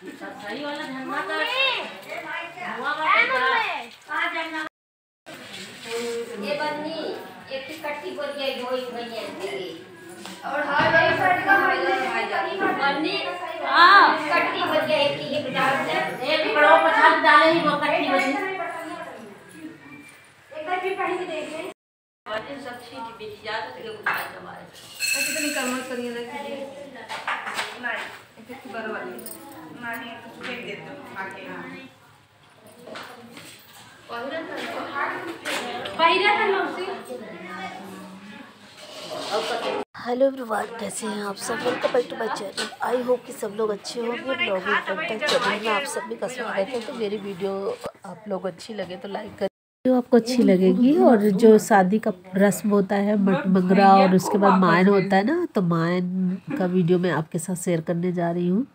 सही वाला धनमा का ये बन्नी एक कट्टी बोल के धोई भैया और हर साइड का बन्नी हां कट्टी बोल के एक ही डाल दे एक बड़ो पछाड़ डाले ही वो कट्टी बन्नी एक बार फिर पानी दे दे और इन सब चीज की बिटिया तो के कुछ हमारे ऐसे तो निकल मत करिए ना कि नहीं एक बार वाली नहीं तो फेंक देते हो आके हेलो एवरीवन, कैसे हैं आप सब। Welcome back to my channel. I hope कि सब लोग अच्छे होंगे। ब्लॉगिंग तक चैनल में आप सभी का स्वागत है। तो मेरी वीडियो आप लोग अच्छी लगे तो लाइक करें, जो आपको अच्छी लगेगी। और जो शादी का रस्म होता है मंगरा और उसके बाद मायन होता है ना, तो मायन का वीडियो मैं आपके साथ शेयर करने जा रही हूँ।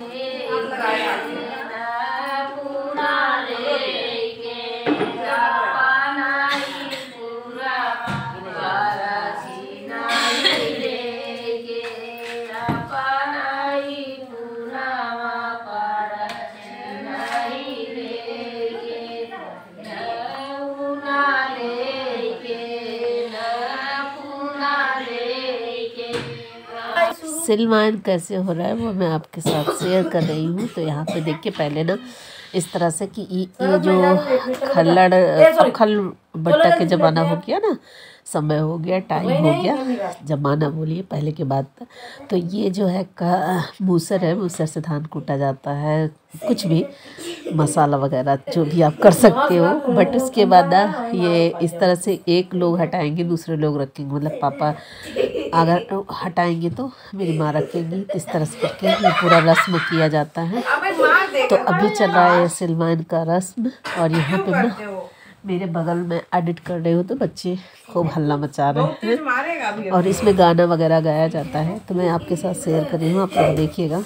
सिलवान कैसे हो रहा है वो मैं आपके साथ शेयर कर रही हूँ। तो यहाँ पे देखिए, पहले ना इस तरह से कि ये जो खल बट्टा के ज़माना हो गया ना, समय हो गया, टाइम हो गया, ज़माना बोलिए पहले के बाद। तो ये जो है मूसर है, मूसर से धान कूटा जाता है, कुछ भी मसाला वगैरह जो भी आप कर सकते हो। बट उसके बाद ना ये इस तरह से एक लोग हटाएंगे, दूसरे लोग रखेंगे। मतलब पापा अगर हटाएंगे तो मेरी माँ रखेंगी। इस तरह से करके ये पूरा रस्म किया जाता है। तो अभी चल रहा है सिलवान का रस्म। और यहाँ पे ना मेरे बगल में एडिट कर रहे हो तो बच्चे खूब हल्ला मचा रहे हैं और इसमें गाना वगैरह गाया जाता है। तो मैं आपके साथ शेयर कर रही हूँ, आप लोग देखिएगा।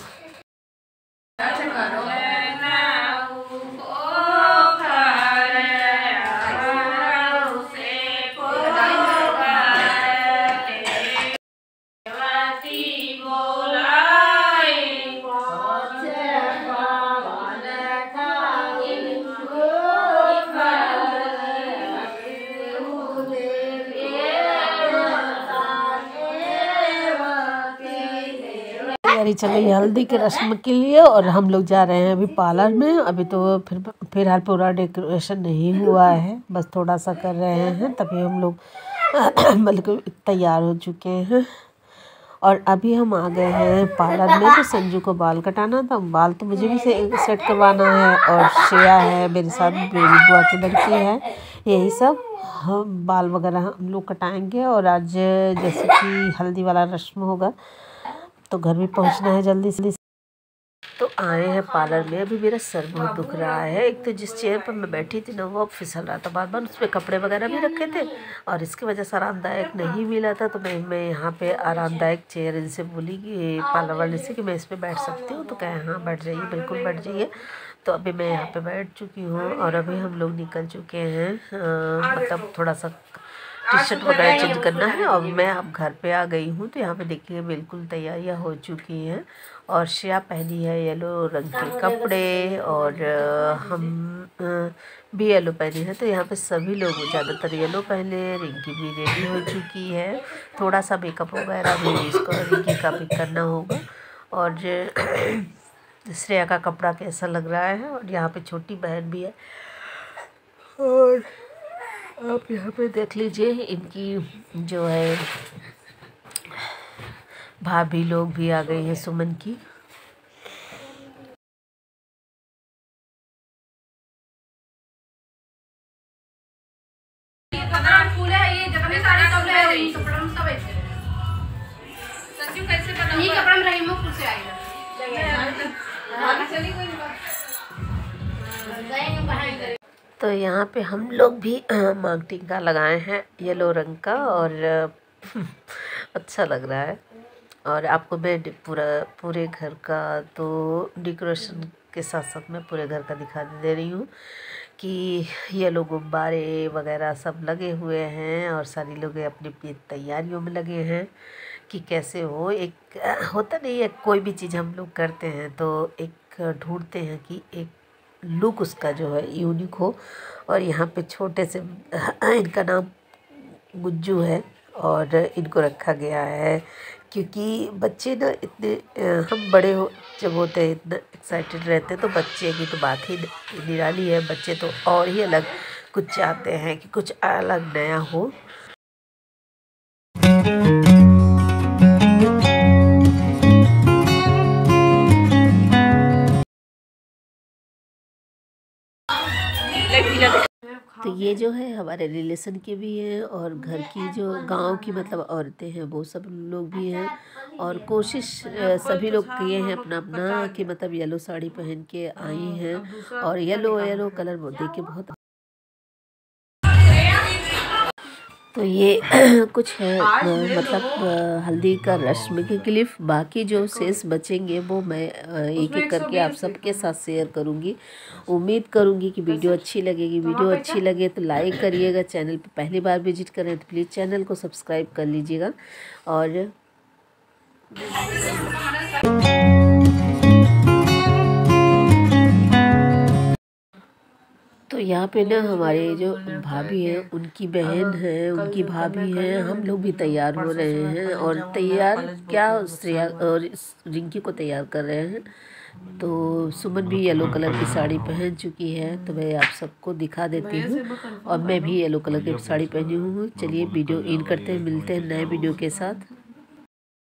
तैयारी चल रही है हल्दी की रस्म के लिए और हम लोग जा रहे हैं अभी पार्लर में। अभी तो फिलहाल पूरा डेकोरेशन नहीं हुआ है, बस थोड़ा सा कर रहे हैं, तभी हम लोग मतलब तैयार हो चुके हैं। और अभी हम आ गए हैं पार्लर में। तो संजू को बाल कटाना था, बाल तो मुझे भी सेट करवाना है। और श्रेया है मेरे साथ, मेरी बुआ की लड़की है। यही सब हम बाल वगैरह हम लोग कटाएंगे। और आज जैसे कि हल्दी वाला रस्म होगा तो घर भी पहुंचना है जल्दी से। तो आए हैं पार्लर में। अभी मेरा सर बहुत दुख रहा है। एक तो जिस चेयर पर मैं बैठी थी ना वो फिसल रहा था, बार बार उस पर कपड़े वगैरह भी रखे थे और इसकी वजह से आरामदायक नहीं मिला था। तो मैं यहाँ पे आरामदायक चेयर इनसे बोली कि पार्लर वाले से कि मैं इस पर बैठ सकती हूँ। तो कहे हाँ बैठ जाइए, बिल्कुल बैठ जाइए। तो अभी मैं यहाँ पे बैठ चुकी हूँ और अभी हम लोग निकल चुके हैं। मतलब थोड़ा सा टी शर्ट वगैरह चेंज करना है और मैं अब घर पे आ गई हूँ। तो यहाँ पे देखिए बिल्कुल तैयारियाँ हो चुकी हैं। और श्रेया पहनी है येलो रंग के कपड़े और हम भी येलो पहने हैं। तो यहाँ पे सभी लोग ज़्यादातर येलो पहने। रिंकी भी रेडी हो चुकी है, थोड़ा सा मेकअप वगैरह भी इसको रिंकी का भी करना होगा। और श्रेया का कपड़ा कैसा लग रहा है। और यहाँ पे छोटी बहन भी है। और आप यहाँ पे देख लीजिए इनकी जो है भाभी लोग भी आ गई है, सुमन की। तो यहाँ पे हम लोग भी मांग टीका लगाए हैं येलो रंग का और अच्छा लग रहा है। और आपको मैं पूरे घर का तो डेकोरेशन के साथ साथ मैं पूरे घर का दिखा दे रही हूँ कि येलो गुब्बारे वगैरह सब लगे हुए हैं और सारी लोग अपनी अपनी तैयारियों में लगे हैं कि कैसे हो। एक होता नहीं है, कोई भी चीज़ हम लोग करते हैं तो एक एक ढूंढते हैं कि एक लुक उसका जो है यूनिक हो। और यहाँ पे छोटे से इनका नाम गुज्जू है और इनको रखा गया है क्योंकि बच्चे ना इतने हम बड़े हो जब होते हैं इतना एक्साइटेड रहते हैं, तो बच्चे की तो बात ही निराली है। बच्चे तो और ही अलग कुछ चाहते हैं कि कुछ अलग नया हो। तो ये जो है हमारे रिलेशन के भी हैं और घर की जो गांव की मतलब औरतें हैं वो सब लोग भी हैं। और कोशिश सभी लोग किए हैं अपना अपना कि मतलब येलो साड़ी पहन के आई हैं और येलो कलर वो देख के बहुत। तो ये कुछ है मतलब हल्दी का रस्म के क्लिप। बाकी जो शेष बचेंगे वो मैं एक एक करके आप सबके साथ शेयर करूँगी। उम्मीद करूँगी कि वीडियो अच्छी लगेगी। वीडियो अच्छी लगे तो लाइक करिएगा। चैनल पे पहली बार विजिट करें तो प्लीज़ चैनल को सब्सक्राइब कर लीजिएगा। और तो यहाँ पे ना हमारे जो भाभी हैं उनकी बहन है, उनकी भाभी हैं, हम लोग भी तैयार हो रहे हैं। और तैयार क्या श्रेया और रिंकी को तैयार कर रहे हैं। तो सुमन भी येलो कलर की साड़ी पहन चुकी है, तो मैं आप सबको दिखा देती हूँ। और मैं भी येलो कलर की साड़ी पहनी हूँ। चलिए वीडियो इन करते हैं, मिलते हैं नए वीडियो के साथ।